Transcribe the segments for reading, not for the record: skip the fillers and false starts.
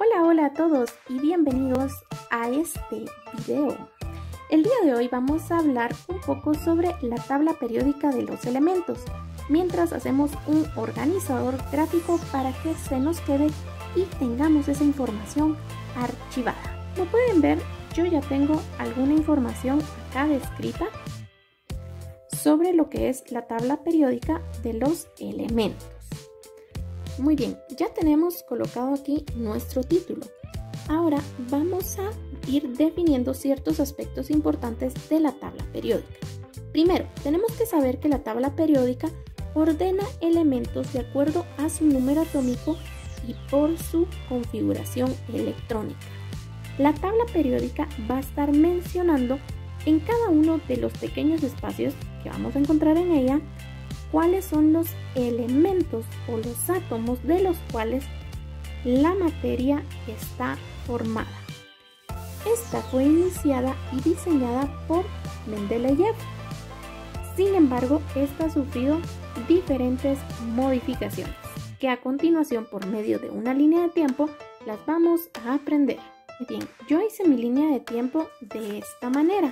Hola a todos y bienvenidos a este video. El día de hoy vamos a hablar un poco sobre la tabla periódica de los elementos, mientras hacemos un organizador gráfico para que se nos quede y tengamos esa información archivada. Como pueden ver, yo ya tengo alguna información acá descrita sobre lo que es la tabla periódica de los elementos. Muy bien, ya tenemos colocado aquí nuestro título. Ahora vamos a ir definiendo ciertos aspectos importantes de la tabla periódica. Primero, tenemos que saber que la tabla periódica ordena elementos de acuerdo a su número atómico y por su configuración electrónica. La tabla periódica va a estar mencionando en cada uno de los pequeños espacios que vamos a encontrar en ella cuáles son los elementos o los átomos de los cuales la materia está formada. Esta fue iniciada y diseñada por Mendeleev. Sin embargo, esta ha sufrido diferentes modificaciones que a continuación, por medio de una línea de tiempo, las vamos a aprender. Bien, yo hice mi línea de tiempo de esta manera.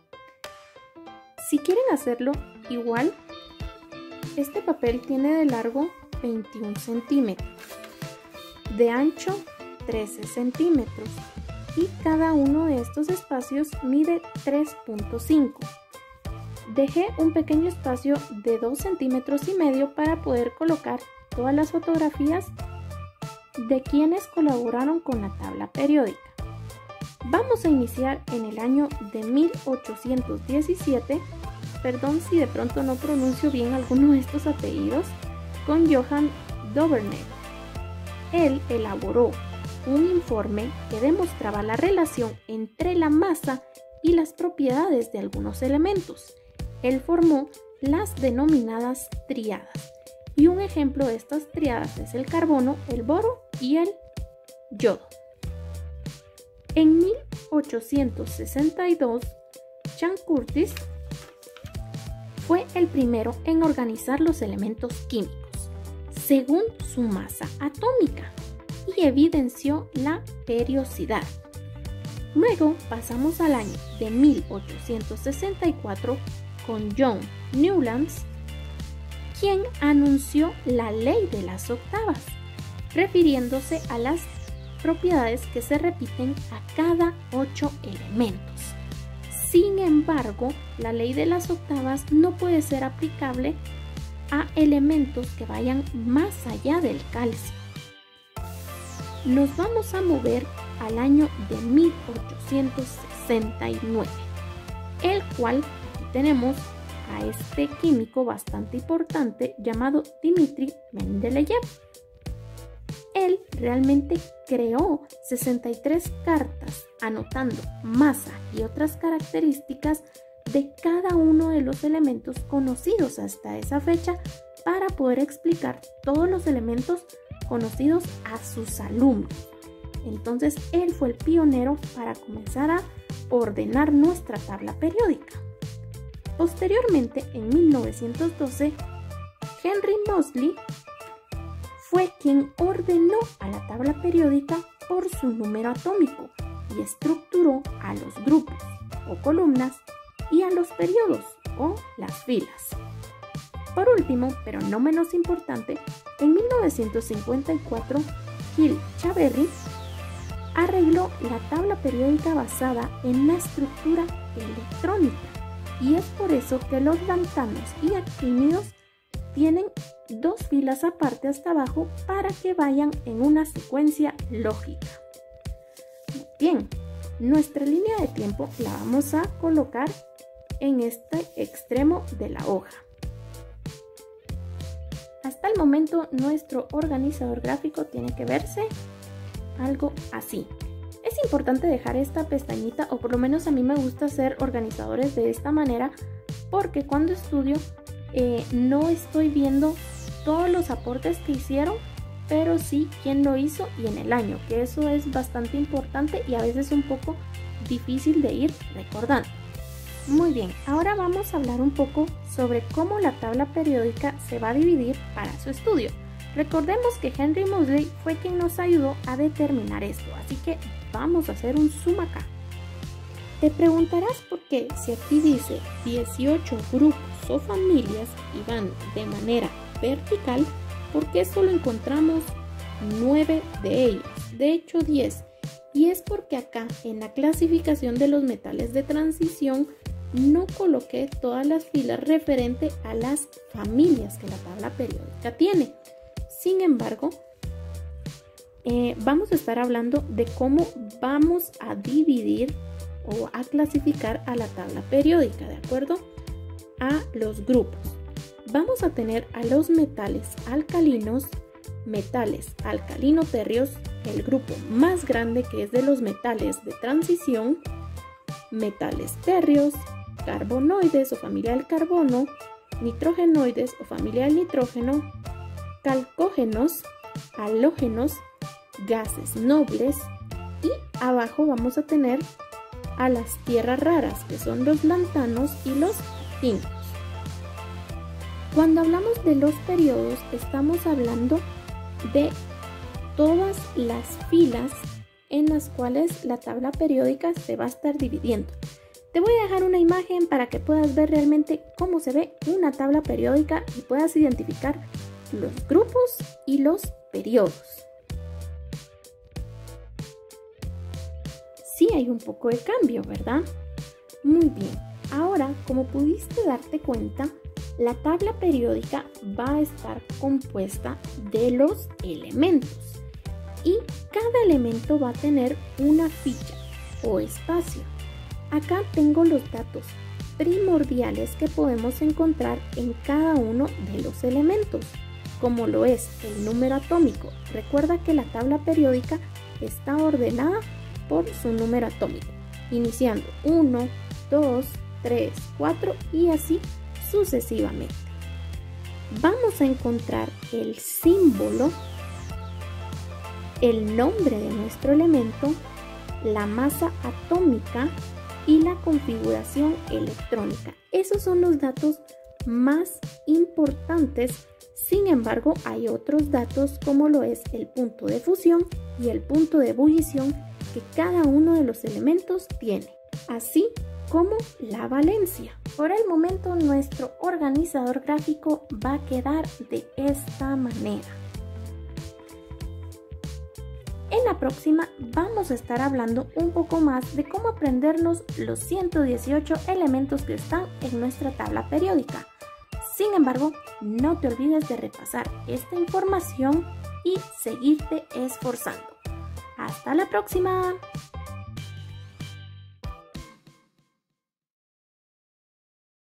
Si quieren hacerlo igual, este papel tiene de largo 21 centímetros, de ancho 13 centímetros y cada uno de estos espacios mide 3.5. Dejé un pequeño espacio de 2,5 centímetros para poder colocar todas las fotografías de quienes colaboraron con la tabla periódica. Vamos a iniciar en el año de 1817. Perdón si de pronto no pronuncio bien alguno de estos apellidos, con Johann Doberbner. Él elaboró un informe que demostraba la relación entre la masa y las propiedades de algunos elementos. Él formó las denominadas tríadas, y un ejemplo de estas tríadas es el carbono, el boro y el yodo. En 1862, Chan Curtis fue el primero en organizar los elementos químicos según su masa atómica y evidenció la periodicidad. Luego pasamos al año de 1864 con John Newlands, quien anunció la ley de las octavas, refiriéndose a las propiedades que se repiten a cada 8 elementos. Sin embargo, la ley de las octavas no puede ser aplicable a elementos que vayan más allá del calcio. Nos vamos a mover al año de 1869, el cual aquí tenemos a este químico bastante importante llamado Dmitri Mendeleev. Él realmente creó 63 cartas anotando masa y otras características de cada uno de los elementos conocidos hasta esa fecha para poder explicar todos los elementos conocidos a sus alumnos. Entonces él fue el pionero para comenzar a ordenar nuestra tabla periódica. Posteriormente, en 1912, Henry Moseley fue quien ordenó a la tabla periódica por su número atómico y estructuró a los grupos o columnas y a los periodos o las filas. Por último, pero no menos importante, en 1954, Gil Chaverry arregló la tabla periódica basada en la estructura electrónica, y es por eso que los lantanos y actínidos tienen 2 filas aparte hasta abajo para que vayan en una secuencia lógica. Bien, nuestra línea de tiempo la vamos a colocar en este extremo de la hoja. Hasta el momento nuestro organizador gráfico tiene que verse algo así. Es importante dejar esta pestañita, o por lo menos a mí me gusta hacer organizadores de esta manera, porque cuando estudio no estoy viendo todos los aportes que hicieron, pero sí quién lo hizo y en el año, que eso es bastante importante y a veces un poco difícil de ir recordando. Muy bien, ahora vamos a hablar un poco sobre cómo la tabla periódica se va a dividir para su estudio. Recordemos que Henry Moseley fue quien nos ayudó a determinar esto, así que vamos a hacer un zoom acá. Te preguntarás por qué, si aquí dice 18 grupos o familias y van de manera vertical, ¿por qué solo encontramos 9 de ellos? De hecho 10. Y es porque acá en la clasificación de los metales de transición no coloqué todas las filas referente a las familias que la tabla periódica tiene. Sin embargo, vamos a estar hablando de cómo vamos a dividir o a clasificar a la tabla periódica de acuerdo a los grupos. Vamos a tener a los metales alcalinos, metales alcalino-térreos, el grupo más grande que es de los metales de transición, metales térreos, carbonoides o familia del carbono, nitrogenoides o familia del nitrógeno, calcógenos, halógenos, gases nobles y abajo vamos a tener a las tierras raras que son los lantanos y los zinc. Cuando hablamos de los periodos estamos hablando de todas las filas en las cuales la tabla periódica se va a estar dividiendo. Te voy a dejar una imagen para que puedas ver realmente cómo se ve una tabla periódica y puedas identificar los grupos y los periodos. Sí hay un poco de cambio, ¿verdad? Muy bien. Ahora, como pudiste darte cuenta, la tabla periódica va a estar compuesta de los elementos y cada elemento va a tener una ficha o espacio. Acá tengo los datos primordiales que podemos encontrar en cada uno de los elementos, como lo es el número atómico. Recuerda que la tabla periódica está ordenada por su número atómico, iniciando 1, 2, 3, 4 y así sucesivamente. Vamos a encontrar el símbolo, el nombre de nuestro elemento, la masa atómica y la configuración electrónica. Esos son los datos más importantes. Sin embargo, hay otros datos como lo es el punto de fusión y el punto de ebullición que cada uno de los elementos tiene, así como la valencia. Por el momento nuestro organizador gráfico va a quedar de esta manera. En la próxima vamos a estar hablando un poco más de cómo aprendernos los 118 elementos que están en nuestra tabla periódica. Sin embargo, no te olvides de repasar esta información y seguirte esforzando. ¡Hasta la próxima!